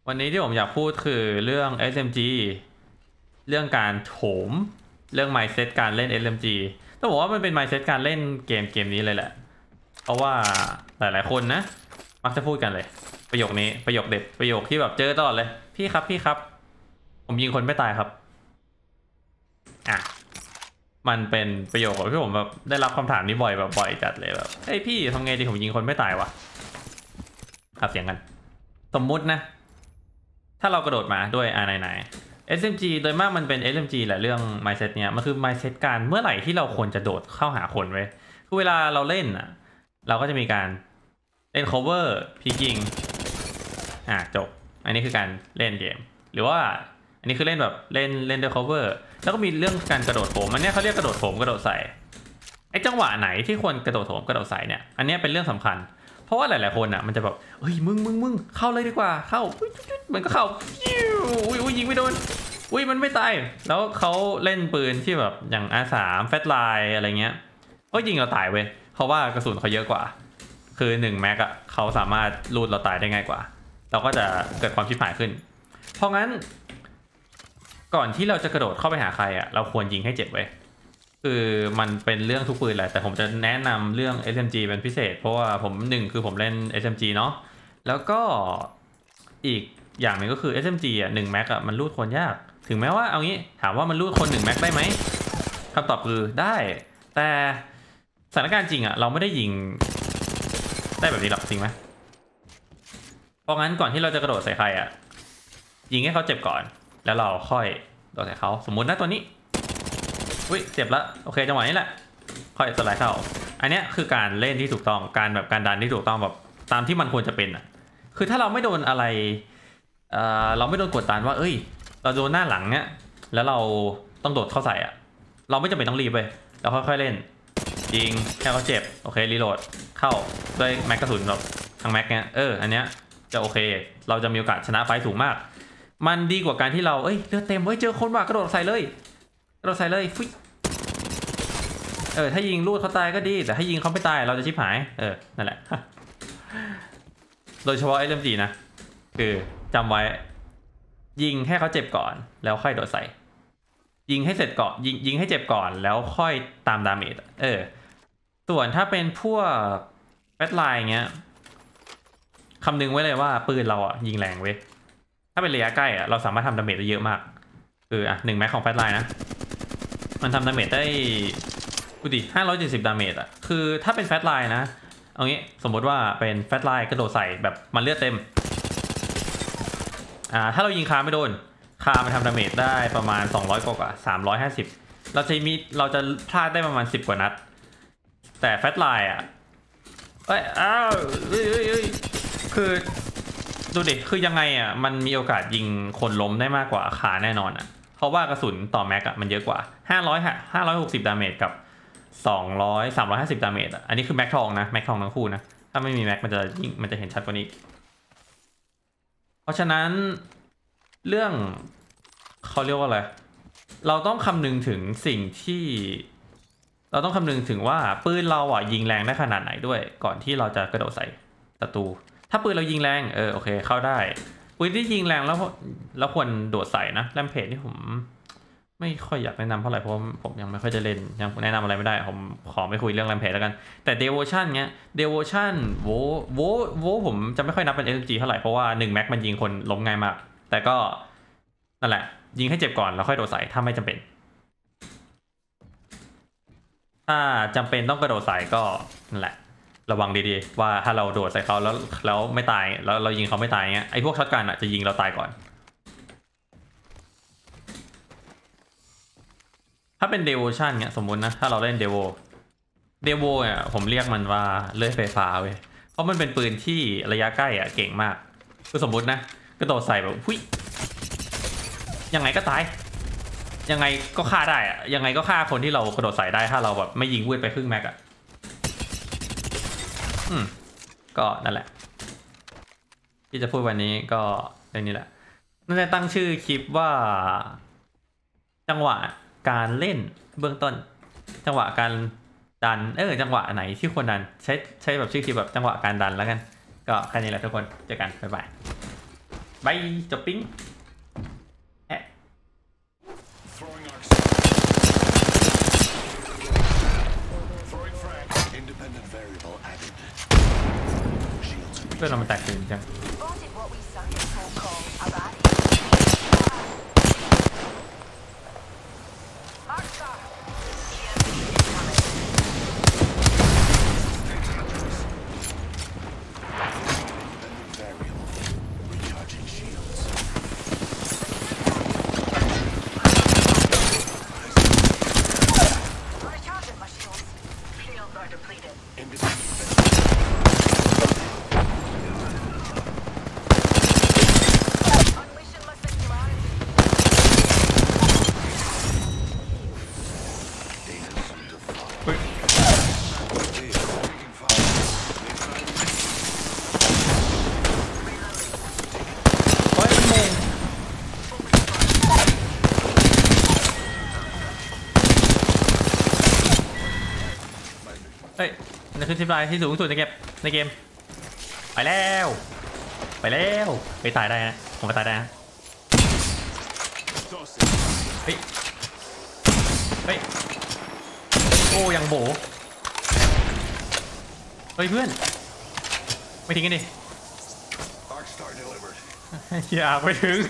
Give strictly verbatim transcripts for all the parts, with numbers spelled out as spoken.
วันนี้ที่ผมอยากพูดคือเรื่อง เอส เอ็ม จี เรื่องการโถมเรื่อง mindset การเล่น เอส เอ็ม จี ต้องบอกว่ามันเป็น mindset การเล่นเกมเกมนี้เลยแหละเพราะว่าหลายๆคนนะมักจะพูดกันเลยประโยคนี้ประโยคเด็ดประโยคที่แบบเจอตลอดเลยพี่ครับพี่ครับผมยิงคนไม่ตายครับอ่ะมันเป็นประโยคที่ผมแบบได้รับคำถามนี้บ่อยแบบบ่อยจัดเลยแบบเฮ้ยพี่ทำไงดีผมยิงคนไม่ตายวะครับเสียงกันสมมุตินะถ้าเรากระโดดมาด้วย อาร์ ไนน์ ไนน์ เอส เอ็ม จี โดยมากมันเป็น เอส เอ็ม จี แหละเรื่อง mindset เนี้ยมันคือ mindset การเมื่อไหร่ที่เราควรจะโดดเข้าหาคนไว้คือเวลาเราเล่นอ่ะเราก็จะมีการเล่น cover พีกิงอ่ะจบอันนี้คือการเล่นเกมหรือว่าอันนี้คือเล่นแบบเล่นเล่นด้วย cover แล้วก็มีเรื่องการกระโดดโถมอันนี้เขาเรียกกระโดดโถมกระโดดใส่ไอ้จังหวะไหนที่ควรกระโดดโถมกระโดดใส่เนี่ยอันนี้เป็นเรื่องสำคัญเพราะว่าหลายๆคนอ่ะมันจะแบบเฮ้ยมึงมึงมึงเข้าเลยดีกว่าเข้ามันก็เข้าอุ้ยอุ้ยยิงไม่โดนอุ้ยมันไม่ตายแล้วเขาเล่นปืนที่แบบอย่าง อาร์ สาม แฟตไลน์อะไรเงี้ยก็ยิงเราตายเว้ยเพราะว่ากระสุนเขาเยอะกว่าคือหนึ่งแม็กอะเขาสามารถลูดเราตายได้ง่ายกว่าเราก็จะเกิดความชิบหายขึ้นเพราะงั้นก่อนที่เราจะกระโดดเข้าไปหาใครอะเราควรยิงให้เจ็บไว้คือมันเป็นเรื่องทุกปืนแหละแต่ผมจะแนะนำเรื่อง เอส เอ็ม จี เป็นพิเศษเพราะว่าผมหนึ่งคือผมเล่น เอส เอ็ม จี เนาะแล้วก็อีกอย่างหนึ่งก็คือ เอส เอ็ม จี อ่ะหนึ่งแม็กอ่ะมันรูดคนยากถึงแม้ว่าเอางี้ถามว่ามันรูดคนหนึ่งแม็กได้ไหมคำตอบคือได้แต่สถานการณ์จริงอ่ะเราไม่ได้ยิงได้แบบนี้หรอกจริงไหมเพราะงั้นก่อนที่เราจะกระโดดใส่ใครอ่ะยิงให้เขาเจ็บก่อนแล้วเราค่อยโดดใส่เขาสมมุตินะตัวนี้อุ้ยเจ็บละโอเคจังหวะนี้แหละค่อยสไลด์เข้าอันนี้คือการเล่นที่ถูกต้องการแบบการดันที่ถูกต้องแบบตามที่มันควรจะเป็นอ่ะคือถ้าเราไม่โดนอะไรเอ่อเราไม่โดนกดดันว่าเอ้ยเราโดนหน้าหลังเนี้ยแล้วเราต้องโดดเข้าใส่อ่ะเราไม่จำเป็นต้องรีบไปเราค่อยๆเล่นยิงแค่เขาเจ็บโอเครีโหลดเข้าด้วยแม็กกระสุนแบบทั้งแม็กเนี้ยเอออันเนี้ยจะโอเคเราจะมีโอกาสชนะไฟสูงมากมันดีกว่าการที่เราเอ้ยเลือดเต็มเฮ้ยเจอคนว่ะกระโดดใส่เลยกระโดดใส่เลยฟุ๊ยเออถ้ายิงลูดเขาตายก็ดีแต่ถ้ายิงเขาไม่ตายเราจะชิบหายเออนั่นแหละโดยเฉพาะ เอส เอ็ม จี นะคือจำไว้ยิงให้เขาเจ็บก่อนแล้วค่อยโดดใส่ยิงให้เสร็จก่อนยิงยิงให้เจ็บก่อนแล้วค่อยตามดาเมจเออส่วนถ้าเป็นพวกแฟตไลน์เงี้ยคำนึงไว้เลยว่าปืนเราอ่ะยิงแรงเว้ยถ้าเป็นระยะใกล้อ่ะเราสามารถทำดาเมจได้เยอะมากคืออ่ะหนึ่งแม็กของแฟตไลน์นะมันทำดาเมจได้ดูดิห้าร้อยเจ็ดสิบดาเมจอ่ะคือถ้าเป็นแฟตไลน์นะเอางี้สมมติว่าเป็นแฟตไลน์กระโดดใส่แบบมันเลือดเต็มอ่าถ้าเรายิงคาไม่โดนคามันทำดาเมจได้ประมาณสองร้อยกว่าสามร้อยห้าสิบเราจะมีเราจะพลาดได้ประมาณสิบกว่านัดแต่แฟตไลน์อ่ะเอ้ยอ้าวเอ้ยเอ้ยเอ้ยคือดูดิคือยังไงอ่ะมันมีโอกาสยิงคนล้มได้มากกว่าคาแน่นอนอ่ะเพราะว่ากระสุนต่อแม็กอ่ะมันเยอะกว่าห้าร้อยฮะห้าร้อยหกสิบดาเมจกับสองร้อย สามร้อยห้าสิบดาเมจอ่ะอันนี้คือแม็กทองนะแม็กทองทั้งคู่นะถ้าไม่มีแม็กมันจะยิ่งมันจะเห็นชัดกว่านี้เพราะฉะนั้นเรื่องเขาเรียกว่าอะไรเราต้องคำนึงถึงสิ่งที่เราต้องคำนึงถึงว่าปืนเราอ่ะยิงแรงได้ขนาดไหนด้วยก่อนที่เราจะกระโดดใส่ศัตรูถ้าปืนเรายิงแรงเออโอเคเข้าได้ปืนที่ยิงแรงแล้วแล้วควรโดดใส่นะแรมเพจที่ผมไม่ค่อยอยากแนะนำเท่าไหร่เพราะผมยังไม่ค่อยจะเล่นยังแนะนำอะไรไม่ได้ผมขอไม่คุยเรื่องแรมเพจแล้วกันแต่เดโวชั่นเงี้ยเดโวชั่นโวโวโวผมจะไม่ค่อยนับเป็น เอส เอ็ม จี เท่าไหร่เพราะว่าหนึ่งแม็กมันยิงคนล้มง่ายมากแต่ก็นั่นแหละยิงให้เจ็บก่อนแล้วค่อยโดดใส่ถ้าไม่จำเป็นถ้าจำเป็นต้องกระโดดใส่ก็นั่นแหละระวังดีๆว่าถ้าเราโดดใส่เขาแล้วแล้วไม่ตายแล้วเรายิงเขาไม่ตายเงี้ยไอ้พวกช็อตกันอ่ะจะยิงเราตายก่อนถ้าเป็นเดโวชั่นเงี้ยสมมุตินะถ้าเราเล่นเดโวเดโวเนี่ยผมเรียกมันว่าเลื่อยไฟฟ้าเว้ยเพราะมันเป็นปืนที่ระยะใกล้อ่ะเก่งมากคือสมมุตินะกระโดดใส่แบบหุ้ยยังไงก็ตายยังไงก็ฆ่าได้อะยังไงก็ฆ่าคนที่เรากระโดดใส่ได้ถ้าเราแบบไม่ยิงวืดไปครึ่งแม็กอะอืมก็นั่นแหละที่จะพูดวันนี้ก็เรื่องนี้แหละน่าจะตั้งชื่อคลิปว่าจังหวะการเล่นเบื้องต้นจังหวะการดันเออจังหวะไหนที่ควรดันใช้ใช้แบบชื่อคลิปแบบจังหวะการดันแล้วกันก็แค่นี้แหละทุกคนเจอกันบ๊ายบายบายจบปิ้งแอะ เพื่อนเรามันแตกตื่นจังเฮ้ยนี่คือทิปไลน์ที่สูงสุดในเกมในเกมไปแล้วไปแล้วไปตายได้นะผมไปตายได้นะเฮ้ยเฮ้ยโอ้ยังโบเฮ้ยเพื่อนไม่ทิ้งกันดิอย่าไปถึง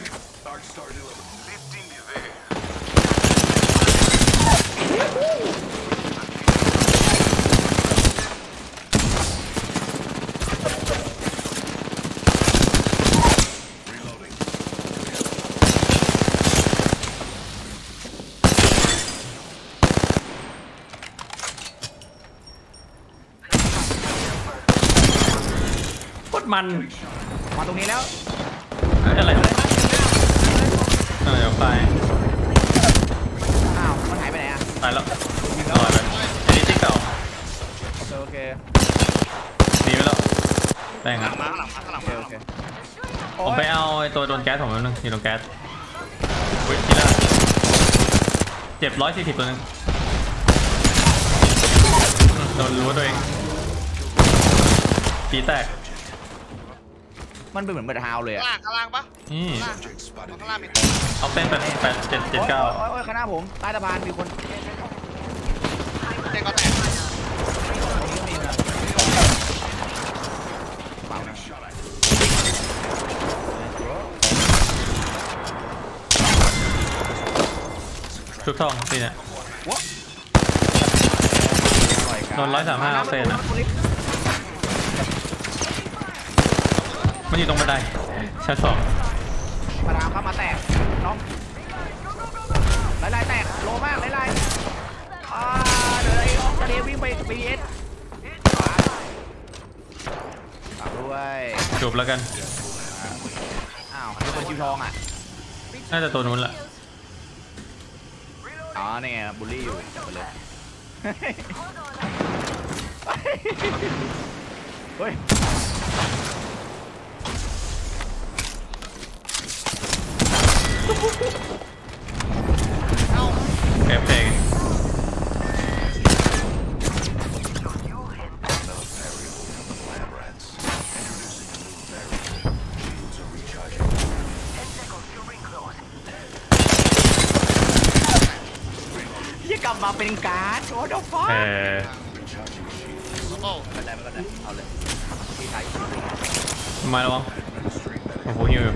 มันมาตรงนี้แล้วอะไรอะไรไปอ้าวมันหายไปไหนอ่ะตายแล้วลอยไปอันนี้ติ๊กเก่าโอเคหนีไปแล้วแป้งอ่ะมาข้างหลังมาข้างหลังโอเคผมไปเอาไอ้ตัวโดนแก๊สผมนึงที่โดนแก๊สเฮ้ยทีละเจ็บร้อยสี่สิบตัวนึงโดนรู้ตัวเองตีแตกมันเป็นเหมือนเบอร์ฮาวเลยอะข้างล่างปะนี่ข้างล่างมีเอาเป็นแบบแปดเจ็ดเจ็ดเก้าโอ้ยข้างหน้าผมใต้สะพานมีคนเด็กก็แตกชุดทองสิเนี่ยโดนร้อยสามห้าเซนอะมันอยู่ตรงบันไดชั้นสองมาดามครับมาแตกน้องไล่ไล่แตกโลมากไล่ไล่อ่าเดี๋ยวไอ้ออกทะเลวิ่งไปบีเอสฝากด้วยจบแล้วกันอ้าวมีคนชิวทองอ่ะน่าจะตัวนู้นแหละอ๋อนี่ไงบูลลี่อยู่ไปเลยเฮ้ยแอบเพลงยี่กลับมาเป็นการ์ดโอ้ดอกฟ้าเออโอ้ไม่ได้ไม่ได้เอาเลยพี่ชายมาแล้วโอ้โหหิว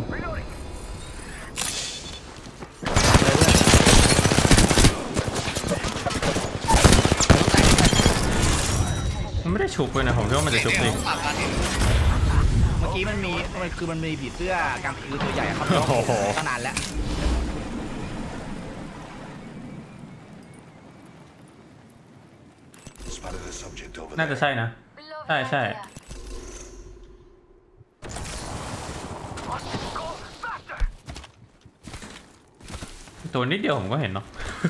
มันไม่ได้ฉุบเลยนะผมคิดว่ามันจะฉุบดิเมื่อกี้มันมีมันคือมันมีผีเสื้อกางคือตัวใหญ่ครับตั้งนานแล้วน่าจะใช่นะใช่ใช่ตัวนิดเดียวผมก็เห็นเนาะ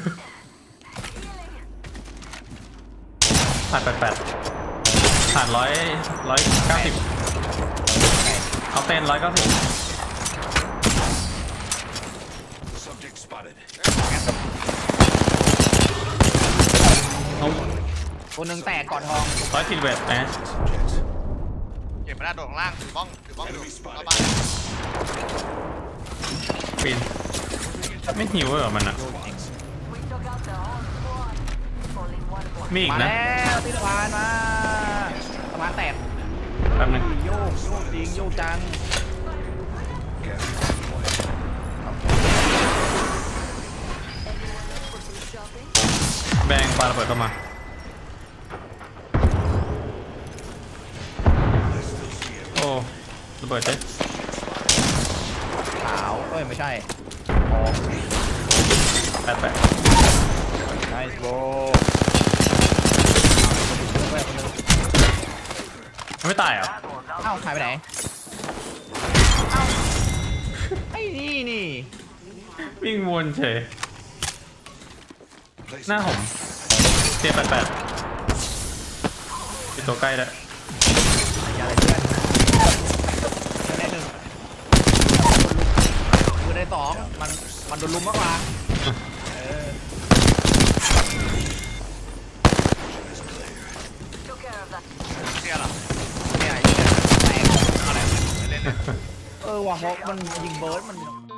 ผ่านแปดแปดผ่านร้อยร้อยเก้าสิบเอาเต้นร้อยเก้าสิบตัวหนึ่งแตกก่อนทองร้อยสิบเอ็ดนะเจ็บไม่ได้โดดข้างล่างถือบ้องถือบ้องอยู่รอบบ้านปีนไม่หิวเหรอมันอ่ะ มีอีกมานะแล้วติดพานมาสะพานแตกแป๊บนึงโยกโยกจริงโยกจังแบงปาระเบิดเข้ามาโอ้ระเบิดเจ๊ขาวเอ้ยไม่ใช่ทองแปดแปดไนส์โบเว้ยคนนึงไม่ตายเหรอเอ้าหายไปไหนเอ้าไอ้นี่นี่วิ่งวนเฉยหน้าผมเจ็ดแปดแปดเป็นตัวใกล้แล้วอย่าเลยเพื่อนเพื่อนได้หนึ่งเพื่อนได้สองมันมันโดนลุมมากกว่าเออเสียหรอเนี่ยไอ้เนี่ยแตกอะไรไม่เล่นเลยเออว่ะเพราะมันยิงเบิร์ดมัน